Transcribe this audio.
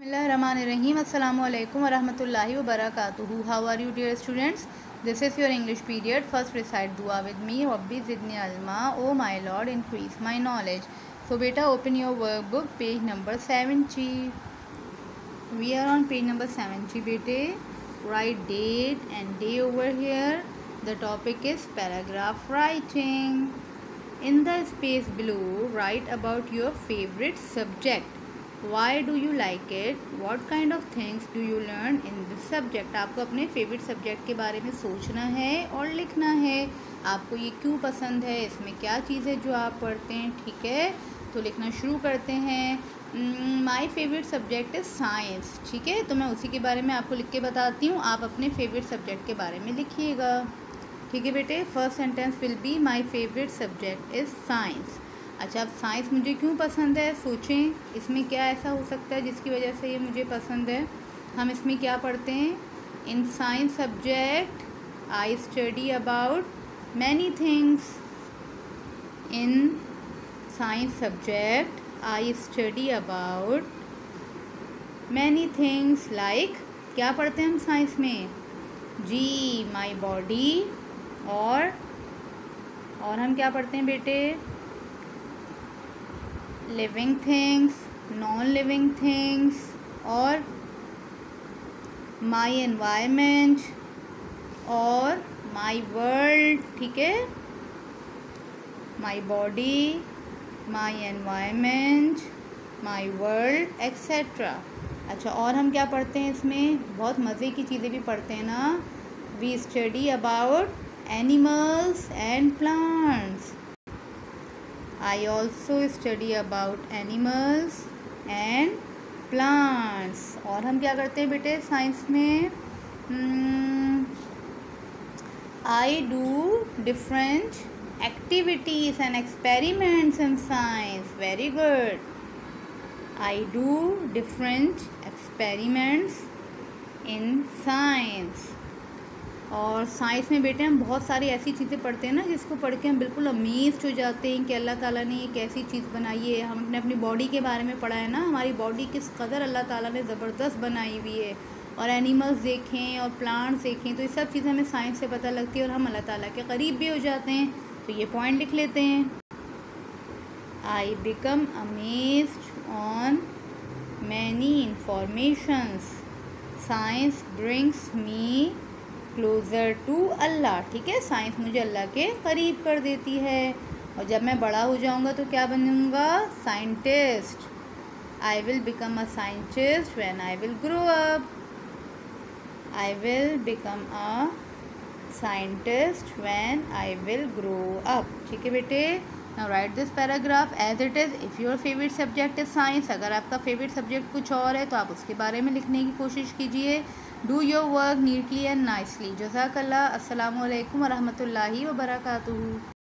Bismillahirrahmanirrahim. Assalamualaikum warahmatullahi wabarakatuhu. How are you, dear students? This is your English period. First recite dua with me. Rabbi zidni alma. Oh my Lord, increase my knowledge. So beta, open your workbook, page number 70. We are on page number 70, beta. Write date and day over here. The topic is paragraph writing. In the space below, write about your favorite subject. Why do you like it? What kind of things do you learn in this subject? आपको अपने favourite subject के बारे में सोचना है और लिखना है. आपको ये क्यों पसंद है, इसमें क्या चीज़ है जो आप पढ़ते हैं. ठीक है, तो लिखना शुरू करते हैं. My favourite subject is science. ठीक है, तो मैं उसी के बारे में आपको लिख के बताती हूँ. आप अपने फेवरेट सब्जेक्ट के बारे में लिखिएगा. ठीक है बेटे, first sentence will be my favourite subject is science. अच्छा, अब साइंस मुझे क्यों पसंद है, सोचें. इसमें क्या ऐसा हो सकता है जिसकी वजह से ये मुझे पसंद है. हम इसमें क्या पढ़ते हैं. In science subject I study about many things. In science subject I study about many things. Like क्या पढ़ते हैं हम साइंस में. जी, माई बॉडी. और हम क्या पढ़ते हैं बेटे. Living things, non living things और माई एनवायरनमेंट और माई वर्ल्ड. ठीक है, my body, my environment, my world etcetera. अच्छा, और हम क्या पढ़ते हैं इसमें. बहुत मज़े की चीज़ें भी पढ़ते हैं ना. We study about animals and plants. I also study about animals and plants. और हम क्या करते हैं बेटे साइंस में. I do different activities and experiments in science. Very good. I do different experiments in science. और साइंस में बेटे हम बहुत सारी ऐसी चीज़ें पढ़ते हैं ना जिसको पढ़ के हम बिल्कुल अमेज़्ड हो जाते हैं कि अल्लाह ताला ने एक ऐसी चीज़ बनाई है. हमने अपनी बॉडी के बारे में पढ़ा है ना, हमारी बॉडी किस कदर अल्लाह ताला ने ज़बरदस्त बनाई हुई है. और एनिमल्स देखें और प्लांट्स देखें, तो ये सब चीज़ें हमें साइंस से पता लगती है और हम अल्लाह ताला के करीब भी हो जाते हैं. तो ये पॉइंट लिख लेते हैं. I become amazed on many informations. Science brings me closer to Allah. ठीक है, साइंस मुझे अल्लाह के करीब कर देती है. और जब मैं बड़ा हो जाऊंगा तो क्या बनूंगा. Scientist. I will become a scientist when I will grow up. I will become a scientist when I will grow up. ठीक है बेटे, now write this paragraph as it is. If your favourite subject is science. अगर आपका favourite subject कुछ और है तो आप उसके बारे में लिखने की कोशिश कीजिए. Do your work neatly and nicely. Jazakallah. Assalamu alaikum wa rahmatullahi wa barakatuhu.